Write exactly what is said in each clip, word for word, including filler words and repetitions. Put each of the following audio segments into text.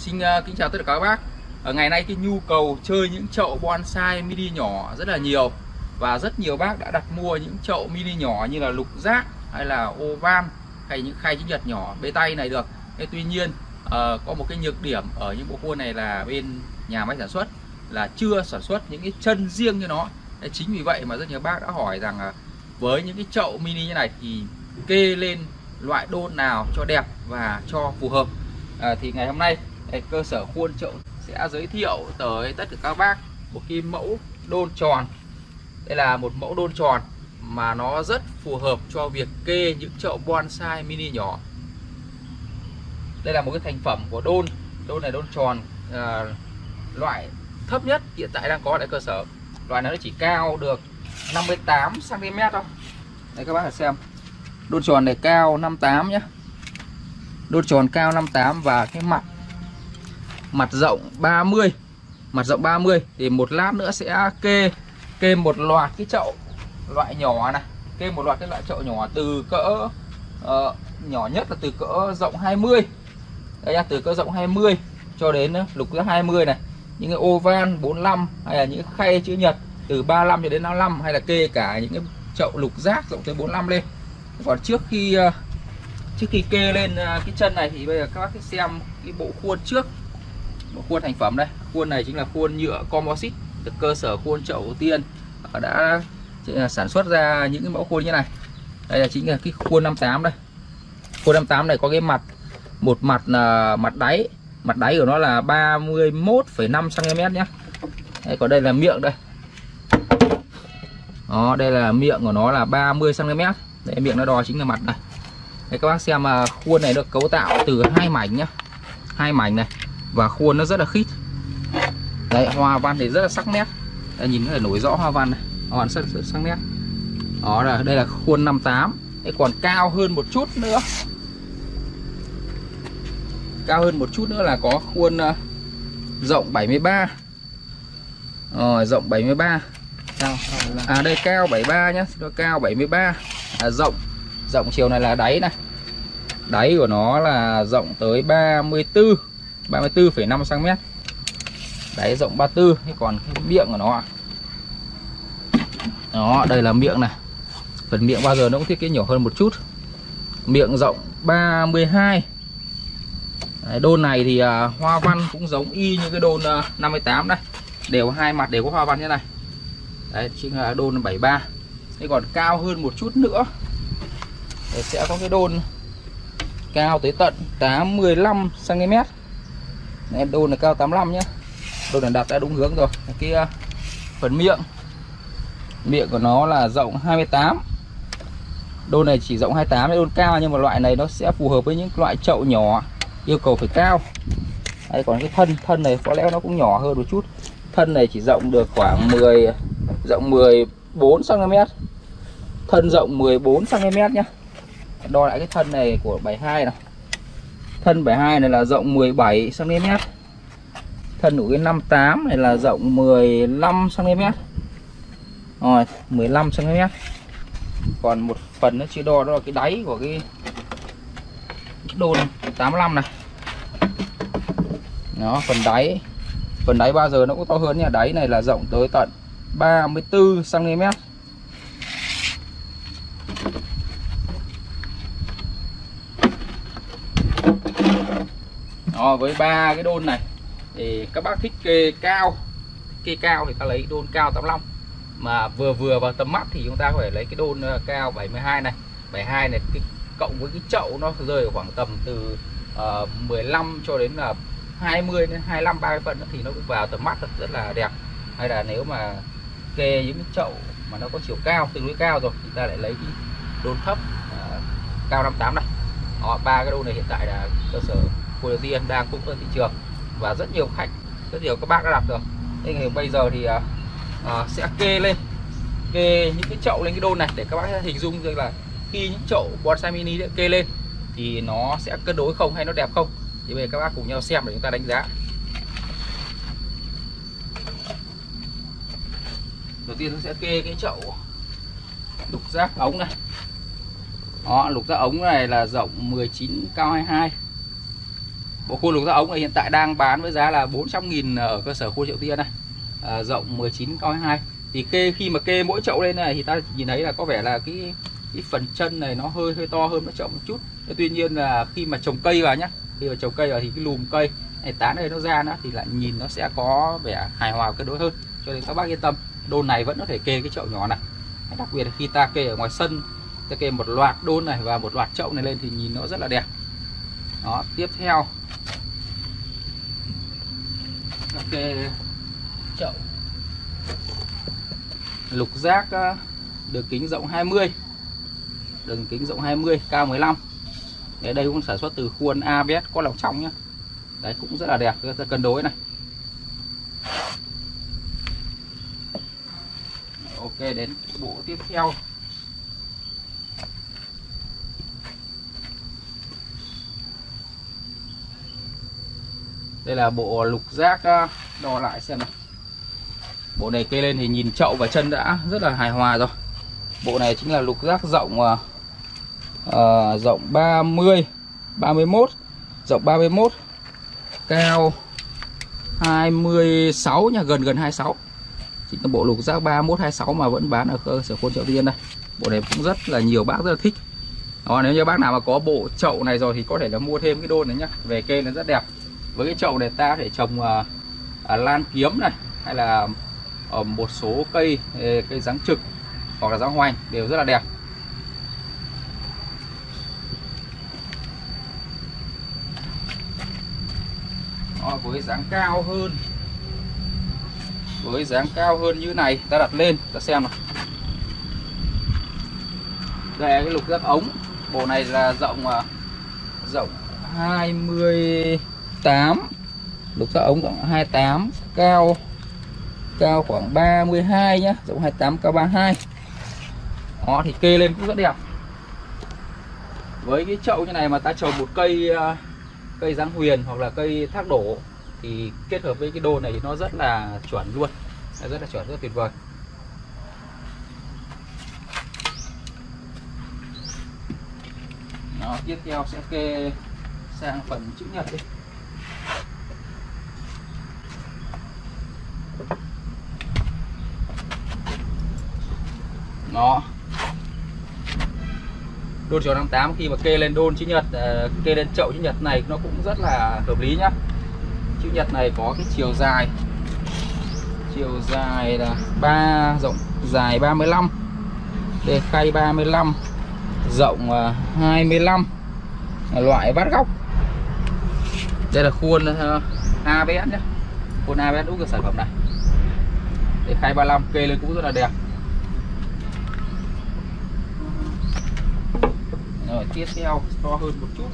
Xin uh, kính chào tất cả các bác. Ở ngày nay cái nhu cầu chơi những chậu bonsai mini nhỏ rất là nhiều, và rất nhiều bác đã đặt mua những chậu mini nhỏ như là lục giác hay là oval hay những khay chữ nhật nhỏ bê tay này được. Thế tuy nhiên uh, có một cái nhược điểm ở những bộ khuôn này là bên nhà máy sản xuất là chưa sản xuất những cái chân riêng cho nó. Thế chính vì vậy mà rất nhiều bác đã hỏi rằng uh, với những cái chậu mini như này thì kê lên loại đôn nào cho đẹp và cho phù hợp. À, thì ngày hôm nay cơ sở khuôn chậu sẽ giới thiệu tới tất cả các bác một cái mẫu đôn tròn. Đây là một mẫu đôn tròn mà nó rất phù hợp cho việc kê những chậu bonsai mini nhỏ. Đây là một cái thành phẩm của đôn. Đôn này đôn tròn à, loại thấp nhất hiện tại đang có tại cơ sở. Loại này nó chỉ cao được năm mươi tám xăng ti mét thôi. Đây các bác hãy xem. Đôn tròn này cao năm mươi tám nhé. Đôn tròn cao năm mươi tám và cái mặt mặt rộng ba mươi. Mặt rộng ba mươi thì một lát nữa sẽ kê kê một loạt cái chậu loại nhỏ này, kê một loạt cái loại chậu nhỏ từ cỡ uh, nhỏ nhất là từ cỡ rộng hai mươi. Đây nha, từ cỡ rộng hai mươi cho đến lục giác hai mươi này. Những cái oval bốn mươi lăm hay là những khay chữ nhật từ ba mươi lăm cho đến năm mươi lăm, hay là kê cả những cái chậu lục giác rộng tới bốn mươi lăm lên. Còn trước khi uh, trước khi kê lên uh, cái chân này thì bây giờ các bác xem cái bộ khuôn trước. Bộ khuôn thành phẩm đây. Khuôn này chính là khuôn nhựa composite từ cơ sở khuôn chậu đầu tiên đã sản xuất ra những cái mẫu khuôn như này. Đây là chính là cái khuôn năm mươi tám đây. Khuôn năm mươi tám này có cái mặt, một mặt là mặt đáy, mặt đáy của nó là ba mươi mốt phẩy năm xăng ti mét nhé. Đây, còn đây là miệng đây. Đó, đây là miệng của nó là ba mươi xăng ti mét. Đây, miệng nó đo chính là mặt này. Đây, các bác xem mà khuôn này được cấu tạo từ hai mảnh nhá, hai mảnh này, và khuôn nó rất là khít. Đấy, hoa văn thì rất là sắc nét. Đây, nhìn có thể nổi rõ hoa văn này, hoa văn rất, rất sắc nét. Đó là đây là khuôn năm mươi tám. Đấy, còn cao hơn một chút nữa, cao hơn một chút nữa là có khuôn uh, rộng bảy mươi ba. Rồi, rộng bảy mươi ba. À đây cao bảy mươi ba nhá, nó cao bảy mươi ba. À, rộng rộng chiều này là đáy này. Đáy của nó là rộng tới ba mươi tư, ba mươi tư phẩy năm xăng ti mét. Đáy rộng ba mươi tư. Thế còn cái miệng của nó, đó, đây là miệng này. Phần miệng bao giờ nó cũng thiết kế nhỏ hơn một chút. Miệng rộng ba mươi hai. Đấy, đôn này thì uh, hoa văn cũng giống y như cái đôn uh, năm mươi tám đây. Đều hai mặt đều có hoa văn như này. Đấy chính là đôn bảy mươi ba. Thế còn cao hơn một chút nữa để sẽ có cái đôn cao tới tận tám mươi lăm xăng ti mét. Đấy, đôn là cao tám mươi lăm nhé. Đôn này đặt đã đúng hướng rồi. Cái uh, phần miệng, miệng của nó là rộng hai mươi tám. Đôn này chỉ rộng hai mươi tám, đôn cao, nhưng mà loại này nó sẽ phù hợp với những loại chậu nhỏ yêu cầu phải cao. Đây, còn cái thân thân này có lẽ nó cũng nhỏ hơn một chút. Thân này chỉ rộng được khoảng mười, rộng mười bốn xăng ti mét. Thân rộng mười bốn xăng ti mét nhé. Đo lại cái thân này của bảy mươi hai nào. Thân bảy mươi hai này là rộng mười bảy xăng ti mét. Thân của cái năm mươi tám này là rộng mười lăm xăng ti mét. Rồi, mười lăm xăng ti mét. Còn một phần nó chưa đo, đó là cái đáy của cái, cái đôn tám mươi lăm này. Đó, phần đáy. Phần đáy bao giờ nó cũng to hơn nha. Đáy này là rộng tới tận ba mươi tư xăng ti mét. Đó, với ba cái đôn này thì các bác thích kê cao, kê cao thì ta lấy đôn cao tám mươi lăm, mà vừa vừa vào tầm mắt thì chúng ta có thể lấy cái đôn cao bảy mươi hai này. bảy mươi hai này cái, cộng với cái chậu nó rơi ở khoảng tầm từ uh, mười lăm cho đến là hai mươi đến hai mươi lăm, ba mươi phân thì nó cũng vào tầm mắt rất là đẹp. Hay là nếu mà kê những cái chậu mà nó có chiều cao tương đối cao rồi thì ta lại lấy cái đôn thấp uh, cao năm mươi tám này. Đó, ba cái đôn này hiện tại là cơ sở Khuôn đầu tiên đang cung cấp thị trường và rất nhiều khách, rất nhiều các bác đã đặt rồi. Nên thì bây giờ thì uh, uh, sẽ kê lên, kê những cái chậu lên cái đôn này để các bác hình dung được là khi những chậu bonsai mini đã kê lên thì nó sẽ cân đối không hay nó đẹp không. Thì bây giờ các bác cùng nhau xem để chúng ta đánh giá. Đầu tiên sẽ kê cái chậu lục giác ống này. Đó, lục giác ống này là rộng mười chín, cao hai mươi hai. Bộ khuôn lục giác ống này hiện tại đang bán với giá là bốn trăm nghìn ở cơ sở Khuôn Triệu Tiên này, à, rộng mười chín cao hai. Thì kê khi mà kê mỗi chậu lên này thì ta nhìn thấy là có vẻ là cái cái phần chân này nó hơi hơi to hơn mỗi chậu một chút. Tuy nhiên là khi mà trồng cây vào nhá, khi mà trồng cây vào thì cái lùm cây này tán đây nó ra nữa thì lại nhìn nó sẽ có vẻ hài hòa cân đối hơn. Cho nên các bác yên tâm, đôn này vẫn có thể kê cái chậu nhỏ này. Đặc biệt là khi ta kê ở ngoài sân, ta kê một loạt đôn này và một loạt chậu này lên thì nhìn nó rất là đẹp. Đó, tiếp theo ok, chậu lục giác đường kính rộng hai mươi, đường kính rộng hai mươi, cao mười lăm. Đấy, đây cũng sản xuất từ khuôn a bê ét có lòng trong nhá. Đấy cũng rất là đẹp, rất là cân đối này. Ok, đến bộ tiếp theo. Đây là bộ lục giác, đo lại xem nào. Bộ này kê lên thì nhìn chậu và chân đã rất là hài hòa rồi. Bộ này chính là lục giác rộng uh, rộng ba mươi, ba mươi mốt, rộng ba mươi mốt, cao hai mươi sáu nha, gần gần hai mươi sáu. Chính là bộ lục giác ba mươi mốt, hai mươi sáu mà vẫn bán ở cơ sở Khuôn Triệu Tiên đây. Bộ này cũng rất là nhiều bác rất là thích. Đó, nếu như bác nào mà có bộ chậu này rồi thì có thể là mua thêm cái đôn này nhá, về kê nó rất đẹp. Với cái chậu này ta có thể trồng uh, uh, lan kiếm này, hay là ở một số cây cây giáng trực hoặc là giáng hoành đều rất là đẹp. Đó, với dáng cao hơn, với dáng cao hơn như này ta đặt lên ta xem nào. Đây là cái lục giác ống, bộ này là rộng rộng hai mươi tám, lục giác ống rộng hai mươi tám, cao cao khoảng ba mươi hai nhá, rộng hai mươi tám, cao ba mươi hai. Đó thì kê lên cũng rất đẹp. Với cái chậu như này mà ta trồng một cây cây giáng huyền hoặc là cây thác đổ thì kết hợp với cái đôn này nó rất là chuẩn luôn, rất là chuẩn, rất tuyệt vời. Đó, tiếp theo sẽ kê sang phần chữ nhật đi. Đó, đôn chiều năm tám khi mà kê lên đôn chữ nhật, kê lên chậu chữ nhật này nó cũng rất là hợp lý nhá. Chữ nhật này có cái chiều dài, chiều dài là ba, rộng dài ba mươi lăm, đây khay ba mươi lăm, rộng hai mươi lăm, loại vát góc. Đây là khuôn a bê ét nhé, khuôn a bê ét đúng cái sản phẩm này. Đây khay ba mươi lăm, kê lên cũng rất là đẹp. Rồi tiếp theo to hơn một chút.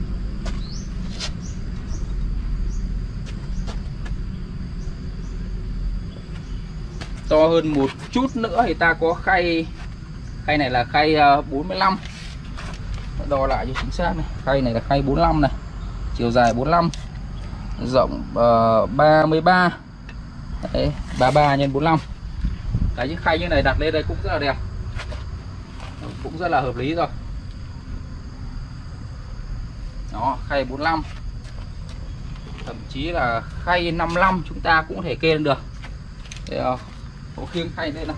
To hơn một chút nữa thì ta có khay, khay này là khay bốn mươi lăm. Đo lại cho chính xác này, khay này là khay bốn mươi lăm này, chiều dài bốn mươi lăm, rộng uh, ba mươi ba. Đấy, ba mươi ba nhân bốn mươi lăm. Cái những khay như này đặt lên đây cũng rất là đẹp, cũng rất là hợp lý rồi. Đó, khay bốn mươi lăm, thậm chí là khay năm mươi lăm chúng ta cũng có thể kê lên được. Để có khiêng khay đây này.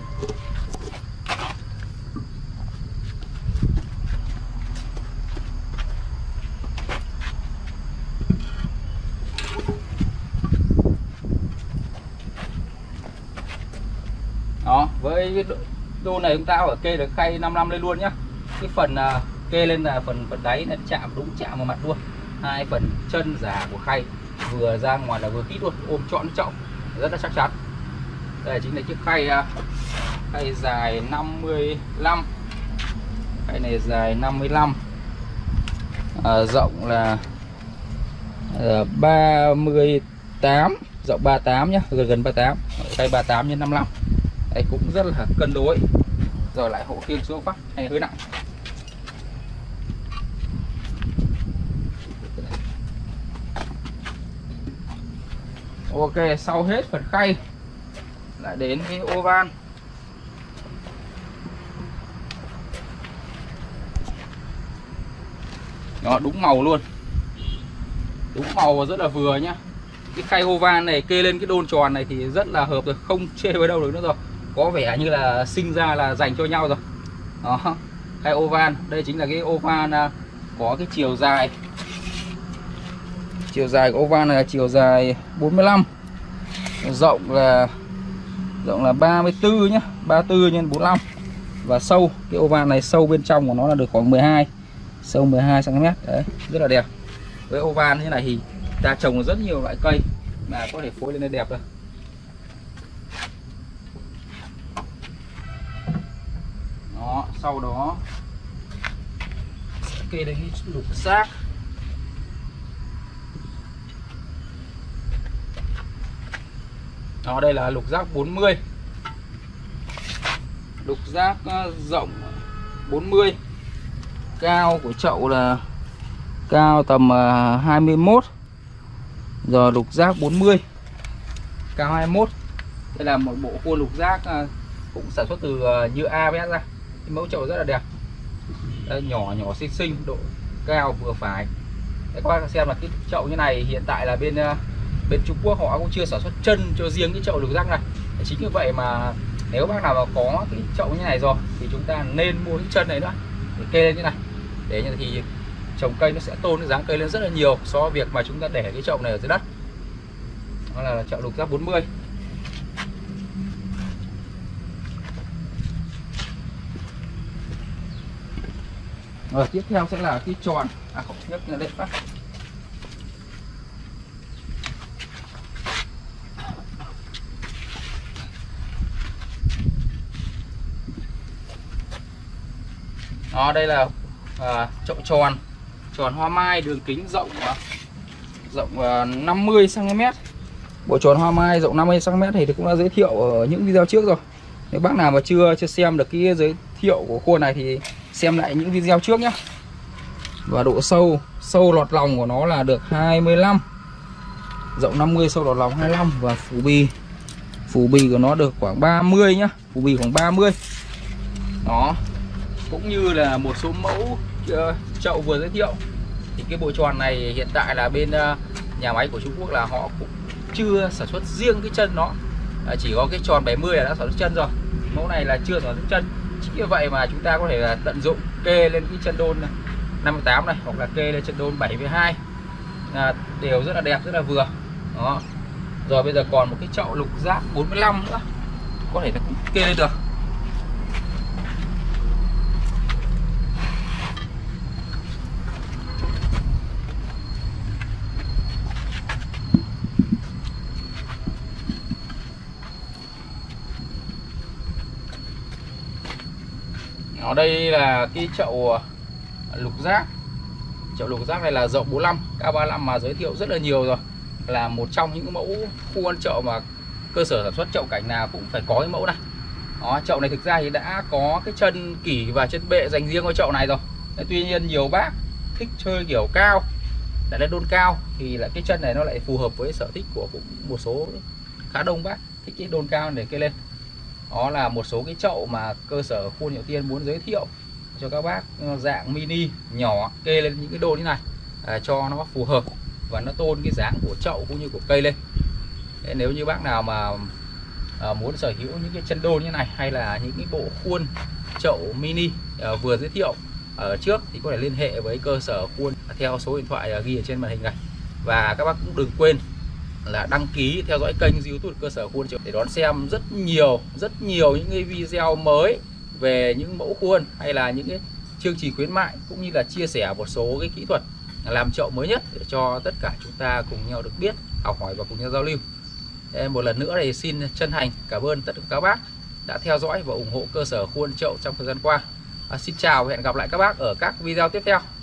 Đó, với đôn này chúng ta ở kê được khay năm mươi lăm lên luôn nhá. Cái phần uh, kê lên là phần phần đáy là chạm đúng chạm vào mặt luôn. Hai phần chân giả của khay vừa ra ngoài là vừa khít luôn, ôm trọn chậu rất là chắc chắn. Đây chính là chiếc khay uh, khay dài năm mươi lăm, khay này dài năm mươi lăm, uh, rộng là uh, ba mươi tám, rộng ba mươi tám nhá, gần gần ba mươi tám, khay ba mươi tám nhân năm mươi lăm. Đây cũng rất là cân đối. Rồi lại hộ khiêng xuống phát hay hơi nặng. Ok, sau hết phần khay lại đến cái ô van. Đó, đúng màu luôn. Đúng màu rất là vừa nhá. Cái khay Hovan này kê lên cái đôn tròn này thì rất là hợp rồi, không chê với đâu được nữa rồi. Có vẻ như là sinh ra là dành cho nhau rồi. Đó, khay Hovan, đây chính là cái Hovan có cái chiều dài. Chiều dài của Hovan này là chiều dài bốn mươi lăm. Rộng là rộng là ba mươi tư nhá, ba mươi tư nhân bốn mươi lăm. Và sâu, cái Hovan này sâu bên trong của nó là được khoảng mười hai, sâu mười hai xăng ti mét. Đấy, rất là đẹp. Với Hovan như này thì ta trồng rất nhiều loại cây mà có thể phối lên đây đẹp rồi. Đó, sau đó sẽ kê lên cái lục giác. Đó, đây là lục giác bốn mươi. Lục giác rộng bốn mươi. Cao của chậu là cao tầm hai mươi mốt. Rồi lục giác bốn mươi, cao hai mươi mốt. Đây là một bộ khuôn lục giác cũng sản xuất từ nhựa a bê ét ra. Cái mẫu chậu rất là đẹp. Đây, nhỏ nhỏ xinh xinh, độ cao vừa phải. Đấy, các bác xem là cái chậu như này hiện tại là bên bên Trung Quốc họ cũng chưa sản xuất chân cho riêng cái chậu lục giác này. Chính vì vậy mà nếu bác nào mà có cái chậu như này rồi thì chúng ta nên mua cái chân này nữa để kê lên như này. Để như thì trồng cây nó sẽ tôn cái dáng cây lên rất là nhiều so với việc mà chúng ta để cái chậu này ở dưới đất. Đó là chậu lục giác bốn mươi. Rồi tiếp theo sẽ là cái tròn. À không, nhấc lên đây phát. Đó, đây là à, chậu tròn, tròn hoa mai đường kính rộng rộng năm mươi xăng ti mét. Bộ tròn hoa mai rộng năm mươi xăng ti mét thì cũng đã giới thiệu ở những video trước rồi. Nếu bác nào mà chưa chưa xem được cái giới thiệu của khuôn này thì xem lại những video trước nhé. Và độ sâu sâu lọt lòng của nó là được hai mươi lăm, rộng năm mươi, sâu lọt lòng hai mươi lăm. Và phủ bì phủ bì của nó được khoảng ba mươi nhá, phủ bì khoảng ba mươi. Đó, cũng như là một số mẫu uh, chậu vừa giới thiệu thì cái bộ tròn này hiện tại là bên uh, nhà máy của Trung Quốc là họ cũng chưa sản xuất riêng cái chân nó, à, chỉ có cái tròn bảy mươi là đã sản xuất chân rồi. Mẫu này là chưa sản xuất chân. Chính vì vậy mà chúng ta có thể là tận dụng kê lên cái chân đôn năm mươi tám này hoặc là kê lên chân đôn bảy mươi hai, à, đều rất là đẹp, rất là vừa. Đó. Rồi bây giờ còn một cái chậu lục giác bốn mươi lăm nữa, có thể là cũng kê lên được. Ở đây là cái chậu lục giác. Chậu lục giác này là rộng bốn mươi lăm, cao ba mươi lăm mà giới thiệu rất là nhiều rồi. Là một trong những mẫu khu ăn chậu mà cơ sở sản xuất chậu cảnh nào cũng phải có cái mẫu này. Đó, chậu này thực ra thì đã có cái chân kỷ và chân bệ dành riêng cho chậu này rồi. Đấy, tuy nhiên nhiều bác thích chơi kiểu cao, đã lên đôn cao thì là cái chân này nó lại phù hợp với sở thích của cũng một số khá đông bác thích cái đôn cao để kê lên. Đó là một số cái chậu mà cơ sở Khuôn Hiệu Tiên muốn giới thiệu cho các bác dạng mini nhỏ kê lên những cái đôn như này, à, cho nó phù hợp và nó tôn cái dáng của chậu cũng như của cây lên. Thế nếu như bác nào mà à, muốn sở hữu những cái chân đôn như này hay là những cái bộ khuôn chậu mini à, vừa giới thiệu ở trước thì có thể liên hệ với cơ sở Khuôn theo số điện thoại ghi ở trên màn hình này. Và các bác cũng đừng quên là đăng ký theo dõi kênh YouTube cơ sở Khuôn để đón xem rất nhiều rất nhiều những cái video mới về những mẫu khuôn hay là những cái chương trình khuyến mại cũng như là chia sẻ một số cái kỹ thuật làm chậu mới nhất để cho tất cả chúng ta cùng nhau được biết, học hỏi và cùng nhau giao lưu. Thế một lần nữa thì xin chân thành cảm ơn tất cả các bác đã theo dõi và ủng hộ cơ sở Khuôn Chậu trong thời gian qua. À, xin chào và hẹn gặp lại các bác ở các video tiếp theo.